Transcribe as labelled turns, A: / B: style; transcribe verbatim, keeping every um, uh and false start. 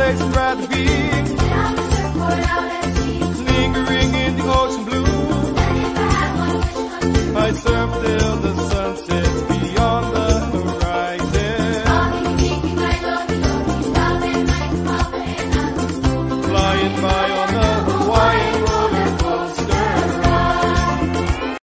A: place I'd rather be. Lingering in the ocean blue. I surf till the sun sets beyond the horizon. Flying by